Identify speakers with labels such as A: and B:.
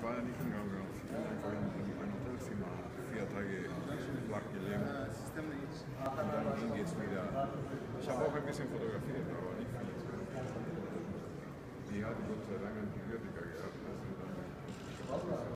A: war ja nicht in Gran Canaria. Ich bin einfach in ein Hotelzimmer 4 Tage flach gelegen. Und dann geht es wieder. Ich habe auch ein bisschen fotografiert, aber nicht viel. Die hat Gott sei Dank Antibiotika gehabt.